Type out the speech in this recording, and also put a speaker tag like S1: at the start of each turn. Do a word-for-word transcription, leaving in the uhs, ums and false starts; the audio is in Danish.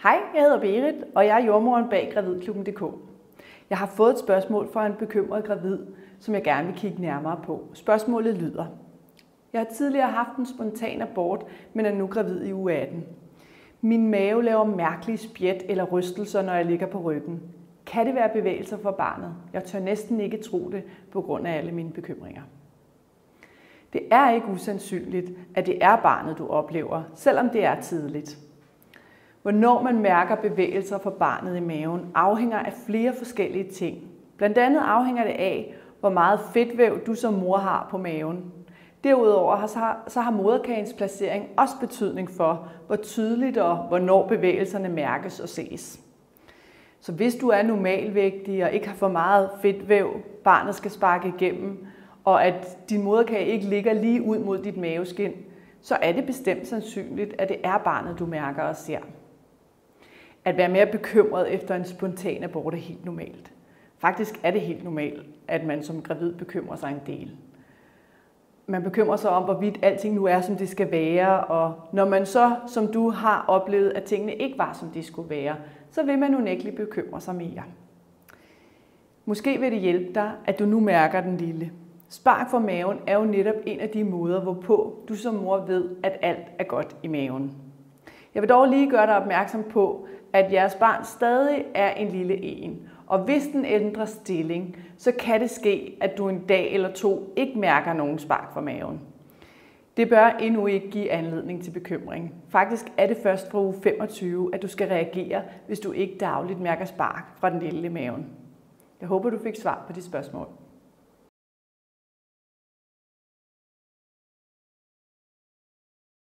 S1: Hej, jeg hedder Berit, og jeg er jordmoren bag Gravidklubben punktum d k. Jeg har fået et spørgsmål fra en bekymret gravid, som jeg gerne vil kigge nærmere på. Spørgsmålet lyder: Jeg har tidligere haft en spontan abort, men er nu gravid i uge atten. Min mave laver mærkelige spjæt eller rystelser, når jeg ligger på ryggen. Kan det være bevægelser for barnet? Jeg tør næsten ikke tro det på grund af alle mine bekymringer. Det er ikke usandsynligt, at det er barnet, du oplever, selvom det er tidligt. Hvornår man mærker bevægelser for barnet i maven, afhænger af flere forskellige ting. Blandt andet afhænger det af, hvor meget fedtvæv du som mor har på maven. Derudover har, så har moderkagens placering også betydning for, hvor tydeligt og hvornår bevægelserne mærkes og ses. Så hvis du er normalvægtig og ikke har for meget fedtvæv, barnet skal sparke igennem, og at din moderkage ikke ligger lige ud mod dit maveskin, så er det bestemt sandsynligt, at det er barnet, du mærker og ser. At være mere bekymret efter en spontan abort er helt normalt. Faktisk er det helt normalt, at man som gravid bekymrer sig en del. Man bekymrer sig om, hvorvidt alting nu er, som det skal være, og når man så, som du har oplevet, at tingene ikke var, som de skulle være, så vil man unægteligt bekymre sig mere. Måske vil det hjælpe dig, at du nu mærker den lille. Spark for maven er jo netop en af de måder, hvorpå du som mor ved, at alt er godt i maven. Jeg vil dog lige gøre dig opmærksom på, at jeres barn stadig er en lille en, og hvis den ændrer stilling, så kan det ske, at du en dag eller to ikke mærker nogen spark fra maven. Det bør endnu ikke give anledning til bekymring. Faktisk er det først fra uge femogtyve, at du skal reagere, hvis du ikke dagligt mærker spark fra den lille i maven. Jeg håber, du fik svar på dit spørgsmål.